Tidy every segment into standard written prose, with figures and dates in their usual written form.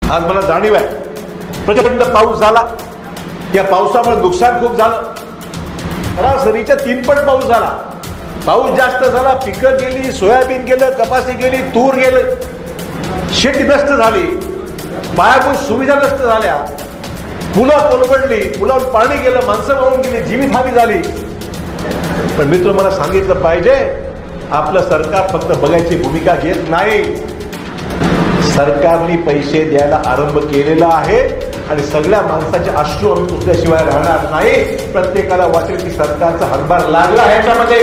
आज मला जाणीव आहे प्रचंड पाऊस झाला। या पावसामुळे नुकसान खूप झालं। सरासरीच्या 3 पट पाऊस झाला। पाऊस जास्त झाला, पिकं गेली, सोयाबीन गेलं, कपासी गेली, तूर गेलं, शेती नष्ट झाली, पायाभूत सुविधा नष्ट झाल्या, पुलं कोलमडली, पुलावर पाणी गेलं, माणसं वाहून गेली, जीवितहानी झाली। पण मित्र, मला सांगितलं पाहिजे, आपलं सरकार फक्त बघायची भूमिका घेत नाही। सरकारने पैसे द्यायला आरंभ केलेला आहे आणि सगळ्या माणसाचे अश्रू आम्ही पुसल्याशिवाय राहणार नाही। प्रत्येकाला वाटेल की सरकारचा हातभार लागला ह्याच्यामध्ये।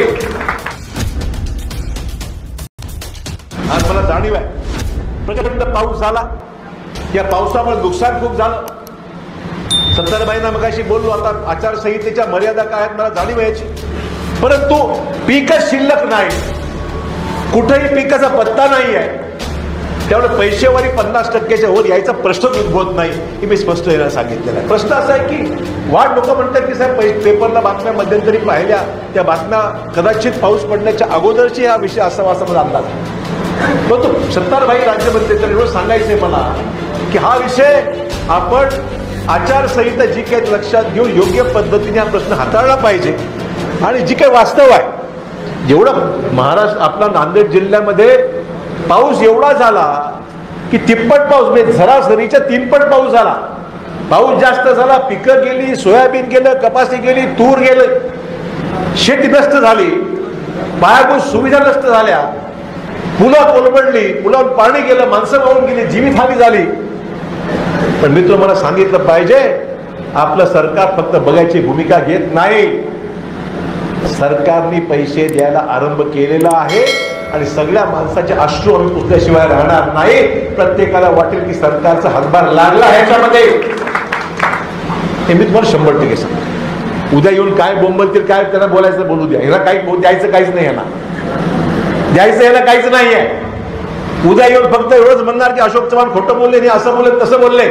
आज मला जाणीव आहे प्रचंड पाऊस झाला। या पावसामुळे नुकसान खूप झालं। 70 महिना मगाशी बोललो, आता आचारसंहितेच्या मर्यादा काय आहेत मला जाणीव याची, परंतु पीकच शिल्लक नाही, कुठेही पिकाचा पत्ता नाही आहे। त्यामुळे पैसेवारी 50% वर यायचा प्रश्नच उद्भवत नाही, हे मी स्पष्ट यायला सांगितलेलं आहे। प्रश्न असा आहे की वाट लोक म्हणतात की साहेब पेपरला बातम्या मध्यंतरी पाहिल्या, त्या बातम्या कदाचित पाऊस पडण्याच्या अगोदरची हा विषय असावा असा माझा अंदाज आहे। परंतु सत्तारभाई राज्यमंत्री तर एवढं सांगायचंय मला की हा विषय आपण आचारसंहिता जी काही लक्षात घेऊन योग्य पद्धतीने हा प्रश्न हाताळला पाहिजे। आणि जी काही वास्तव आहे, जेवढं महाराष्ट्र आपला नांदेड जिल्ह्यामध्ये पाऊस एवढा झाला की तिप्पट पाऊस, म्हणजे सरासरीच्या 3 पट पाऊस झाला। पाऊस जास्त झाला, पिकं गेली, सोयाबीन गेलं, कपासी गेली, तूर गेलं, शेती नष्ट झाली, पायाभूत सुविधा नष्ट झाल्या, पुलं कोलमडली, पुलावर पाणी गेलं, माणसं वाहून गेली, जीवितहानी झाली। पण मित्र, मला सांगितलं पाहिजे, आपलं सरकार फक्त बघायची भूमिका घेत नाही। सरकारने पैसे द्यायला आरंभ केलेला आहे आणि सगळ्या माणसाचे अश्रू आम्ही पुसल्याशिवाय राहणार नाही। प्रत्येकाला वाटेल की सरकारचा हातभार लागला ह्याच्यामध्ये, हे मी तुम्हाला 100% सांगतो। उद्या येऊन काय बोंबलतील, काय त्यांना बोलायचं बोलू द्या, ह्याला काही द्यायचं काहीच नाही, ह्याला द्यायचं ह्याला काहीच नाही आहे। उद्या येऊन फक्त एवढंच म्हणणार की अशोक चव्हाण खोटं बोलले नाही, असं बोलले तसं बोलले।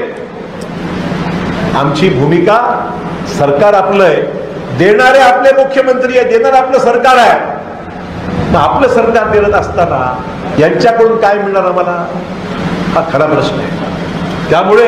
आमची भूमिका, सरकार आपलं आहे, देणारे आपले मुख्यमंत्री आहे, देणारं आपलं सरकार आहे। आपलं सरकार देत असताना यांच्याकडून काय मिळणार आम्हाला, हा खरा प्रश्न आहे। त्यामुळे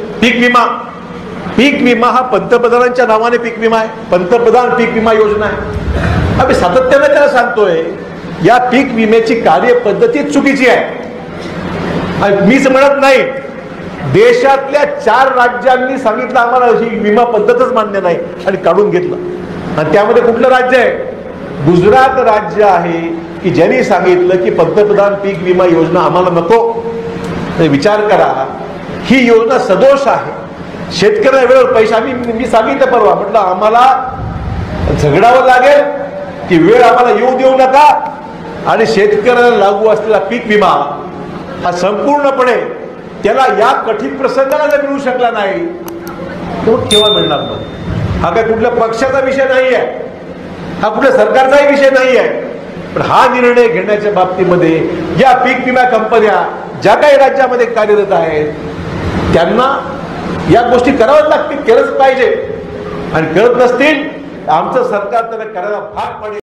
पीक विमा हा पंतप्रधानांच्या नावाने पीक विमा आहे, पंतप्रधान पीक विमा योजना आहे। आम्ही सातत्याने त्याला सांगतोय, या पीक विम्याची कार्यपद्धती चुकीची आहे। मीच म्हणत नाही, देशातल्या 4 राज्यांनी सांगितलं आम्हाला ही विमा पद्धतच मान्य नाही आणि काढून घेतलं। आणि त्यामध्ये कुठलं राज्य आहे? गुजरात राज्य आहे की ज्यांनी सांगितलं की पंतप्रधान पीक विमा योजना आम्हाला नको। विचार करा, ही योजना सदोष आहे। शेतकऱ्यांना वेळेवर पैसा, मी सांगितलं परवा, म्हटलं आम्हाला झगडावं लागेल की वेळ आम्हाला येऊ देऊ नका, आणि शेतकऱ्याला लागू असलेला पीक विमा हा संपूर्णपणे त्याला या कठीण प्रसंगाला जर मिळू शकला नाही तो केव्हा मिळणार? मग हा काय कुठल्या पक्षाचा विषय नाही आहे, हा कुठल्या सरकारचाही विषय नाही आहे। पण हा निर्णय घेण्याच्या बाबतीमध्ये या पीक विमा कंपन्या ज्या काही राज्यामध्ये कार्यरत आहेत त्यांना या गोष्टी कराव्याच लागतील, केलंच पाहिजे। आणि करत नसतील आमचं सरकार त्यांना करायला भाग पडेल।